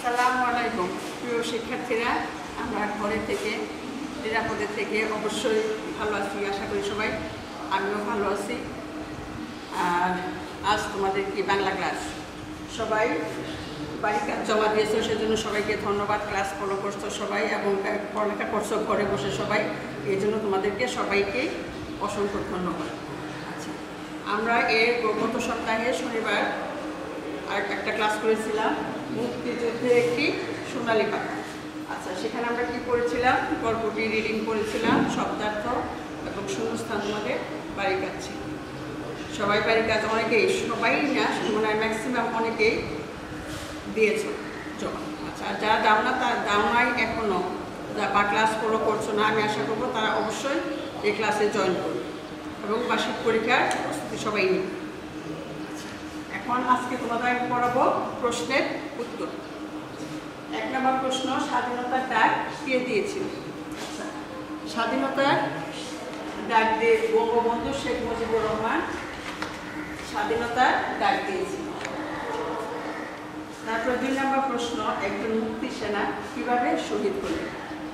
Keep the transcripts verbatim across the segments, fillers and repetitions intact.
আসসালামু আলাইকুম প্রিয় শিক্ষার্থীরা, আমরা ঘরে থেকে নিরাপদে থেকে অবশ্যই ভালো আছি, আশা করি সবাই। আমিও ভালো আছি। আর আজ তোমাদের কি বাংলা ক্লাস, সবাই বাড়ির কাজ জমা দিয়েছো, সেজন্য সবাইকে ধন্যবাদ। ক্লাস ফলো করছো সবাই এবং পড়ালেখা করছো ঘরে বসে সবাই, এই জন্য তোমাদেরকে সবাইকে অসংখ্য ধন্যবাদ। আচ্ছা, আমরা এর গত সপ্তাহে শনিবার আর একটা ক্লাস করেছিলাম মুক্তিযুদ্ধের একটি সোনালী পাতা। আচ্ছা, সেখানে আমরা কি পড়েছিলাম? গল্পটি রিডিং করেছিলাম, শব্দার্থ এবং শূন্যস্থান তোমাদের বাড়ির কাজ ছিল। সবাই বাড়ির কাজ অনেকেই, সবাই না মানে ম্যাক্সিমাম অনেকেই দিয়েছো জমা। আচ্ছা, আর যারা দাও না তারা দাও নাই এখনও বা ক্লাস ফলো করছো না, আমি আশা করবো তারা অবশ্যই এই ক্লাসে জয়েন করবে এবং বার্ষিক পরীক্ষার প্রস্তুতি সবাই নিবে। এখন আজকে তোমাদের আমি পড়াবো প্রশ্নের উত্তর। এক নম্বর প্রশ্ন, স্বাধীনতার ডাক কে দিয়েছিল? আচ্ছা, স্বাধীনতার ডাক দিয়ে বঙ্গবন্ধু শেখ মুজিবুর রহমান স্বাধীনতার ডাক দিয়েছিল। তারপর দুই নম্বর প্রশ্ন, একজন মুক্তি সেনা কিভাবে শহীদ হলেন?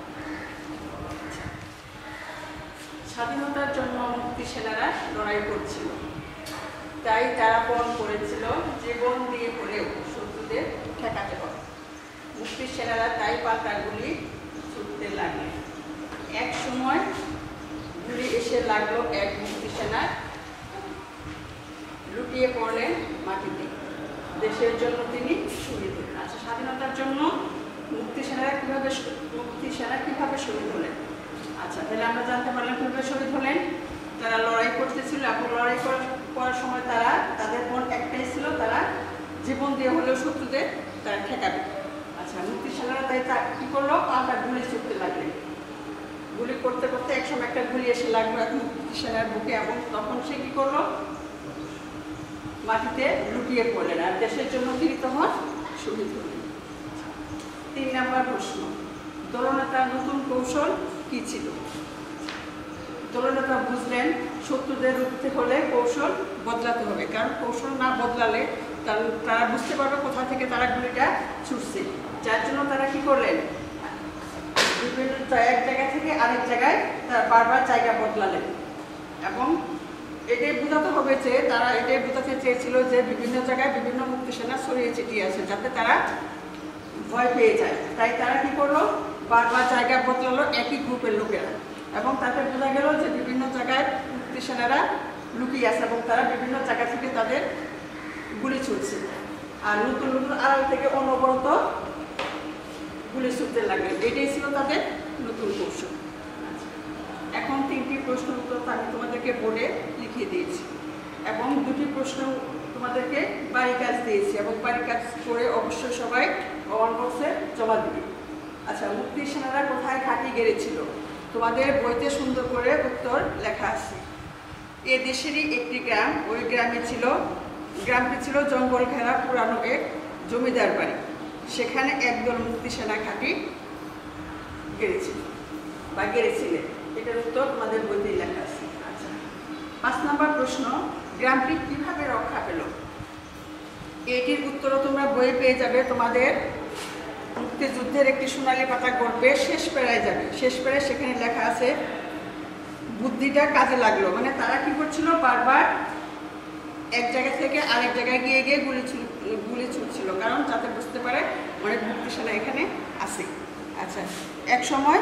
স্বাধীনতার জন্য মুক্তি সেনারা লড়াই করছিল, তাই তারা পণ করেছিল জীবন দিয়ে হলেও শত্রুদের ঠেকাতে হবে। মুক্তি সেনারা তাই পাল্টা গুলি ছুটতে লাগলো। এক সময় গুলি এসে লাগলো এক মুক্তি সেনার, লুটিয়ে পড়লেন মাটিতে। দেশের জন্য তিনি শহীদ হলেন। আচ্ছা, স্বাধীনতার জন্য মুক্তি সেনারা কিভাবে মুক্তি সেনা কিভাবে শহীদ হলেন? আচ্ছা, তাহলে আমরা জানতে পারলাম কিভাবে শহীদ হলেন। তারা লড়াই করতেছিল এবং লড়াই করার সময় তারা তাদের মন একটাই ছিল, তারা জীবন দিয়ে হলেও শত্রুদের তারা ঠেকাবে। আচ্ছা, মুক্তি সেনারা তাই তা কী করলো? পাল্টা গুলি ছুটতে লাগলেন। গুলি করতে করতে একসময় একটা গুলি এসে লাগলো এক মুক্তি সেনার বুকে এবং তখন সে কী করলো? মাটিতে লুটিয়ে পড়লেন আর দেশের জন্য তিনি তখন শহীদ হলেন। তিন নম্বর প্রশ্ন, দলনেতার নতুন কৌশল কী ছিল? দলনেতা বুঝলেন শত্রুদের রুখতে হলে কৌশল বদলাতে হবে, কারণ কৌশল না বদলালে তারা বুঝতে পারবে কোথা থেকে তারা গুলিটা ছুটছে। যার জন্য তারা কি করলেন? বিভিন্ন এক জায়গা থেকে আরেক জায়গায় তারা বারবার জায়গা বদলালেন এবং এটাই বোঝাতে হবে যে তারা এটাই বোঝাতে চেয়েছিল যে বিভিন্ন জায়গায় বিভিন্ন মুক্তি সেনা ছড়িয়ে ছিটিয়ে আছে, যাতে তারা ভয় পেয়ে যায়। তাই তারা কি করলো? বারবার জায়গা বদলালো একই গ্রুপের লোকেরা এবং তাতে বোঝা গেল যে বিভিন্ন জায়গায় মুক্তি সেনারা লুকিয়ে আছে এবং তারা বিভিন্ন জায়গা থেকে তাদের গুলি ছুটছে আর নতুন নতুন আড়াল থেকে অনবরত গুলি ছুটতে লাগলেন। এটাই ছিল তাদের নতুন কৌশল। এখন তিনটি প্রশ্ন উত্তর আমি তোমাদেরকে বোর্ডে লিখিয়ে দিয়েছি এবং দুটি প্রশ্ন তোমাদেরকে বাড়ি কাজ দিয়েছি এবং বাড়ি কাজ করে অবশ্যই সবাই কমেন্ট বক্সে জমা দিবে। আচ্ছা, মুক্তি সেনারা কোথায় ঘাঁটি গেড়েছিল? তোমাদের বইতে সুন্দর করে উত্তর লেখা আছে। এ দেশেরই একটি গ্রাম, ওই গ্রামে ছিল গ্রামটি ছিল জঙ্গল ঘেরা পুরানো এক জমিদার বাড়ি। সেখানে একদল মুক্তি সেনা ঘাঁটি গেড়েছিল বা গেড়েছিলেন। এটার উত্তর তোমাদের বইতেই লেখা আছে। আচ্ছা, পাঁচ নম্বর প্রশ্ন, গ্রামটি কিভাবে রক্ষা পেল? এটির উত্তরও তোমরা বইয়ে পেয়ে যাবে। তোমাদের মুক্তিযুদ্ধের একটি সোনালী পাতা গল্পে শেষ পেরায় যাবে, শেষ পেরায় সেখানে লেখা আছে বুদ্ধিটা কাজে লাগলো। মানে তারা কি করছিল? বারবার এক জায়গা থেকে আরেক জায়গায় গিয়ে গিয়ে গুলি গুলি ছুটছিল, কারণ যাতে বুঝতে পারে অনেক মুক্তি সেনা এখানে আছে। আচ্ছা, এক সময়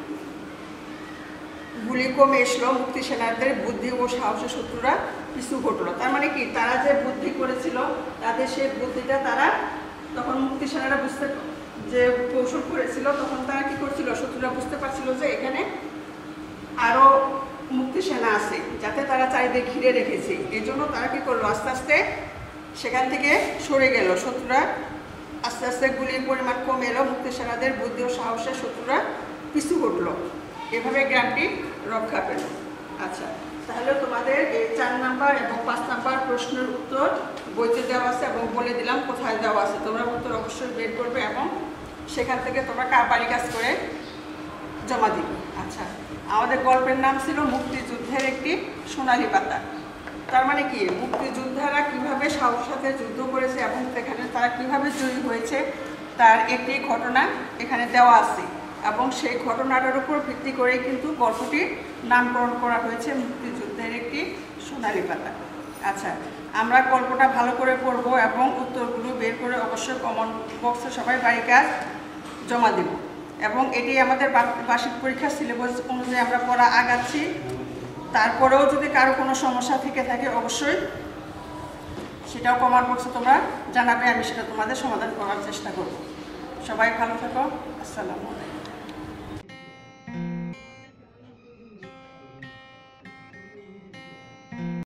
গুলি কমে এসলো, মুক্তি সেনাদের বুদ্ধি ও সাহসে শত্রুরা পিছু ঘটলো। তার মানে কি? তারা যে বুদ্ধি করেছিল তাদের সেই বুদ্ধিটা তারা তখন মুক্তি সেনারা বুঝতে যে কৌশল করেছিল, তখন তারা কি করছিল? শত্রুরা বুঝতে পারছিল যে এখানে আরো মুক্তি সেনা আছে, যাতে তারা চারিদিকে ঘিরে রেখেছে। এই জন্য তারা কি করলো? আস্তে আস্তে সেখান থেকে সরে গেল। শত্রুরা আস্তে আস্তে গুলির পরিমাণ কমে এলো, মুক্তি সেনাদের বুদ্ধি ও সাহসে শত্রুরা পিছু ঘটলো। এভাবে গ্রামটি রক্ষা পেল। আচ্ছা, তাহলে তোমাদের এই চার নাম্বার এবং পাঁচ নাম্বার প্রশ্নের উত্তর বইতে দেওয়া আছে এবং বলে দিলাম কোথায় দেওয়া আছে। তোমরা উত্তর অবশ্যই বের করবে এবং সেখান থেকে তোমরা বাড়ি কাজ করে জমা দিবে। আচ্ছা, আমাদের গল্পের নাম ছিল মুক্তিযুদ্ধের একটি সোনালী পাতা। তার মানে কি? মুক্তিযোদ্ধারা কিভাবে সাহসের সাথে যুদ্ধ করেছে এবং সেখানে তারা কিভাবে জয়ী হয়েছে তার একটি ঘটনা এখানে দেওয়া আছে এবং সেই ঘটনাটার উপর ভিত্তি করেই কিন্তু গল্পটির নামকরণ করা হয়েছে মুক্তিযুদ্ধের একটি সোনালী পাতা। আচ্ছা, আমরা গল্পটা ভালো করে পড়বো এবং উত্তরগুলো বের করে অবশ্যই কমেন্ট বক্সে সবাই বাড়ি কাজ জমা দেব এবং এটি আমাদের বার্ষিক পরীক্ষার সিলেবাস অনুযায়ী আমরা পড়া আগাচ্ছি। তারপরেও যদি কারো কোনো সমস্যা থেকে থাকে অবশ্যই সেটাও কমেন্ট বক্সে তোমরা জানাবে, আমি সেটা তোমাদের সমাধান করার চেষ্টা করব। সবাই ভালো থাকো, আসসালামু আলাইকুম।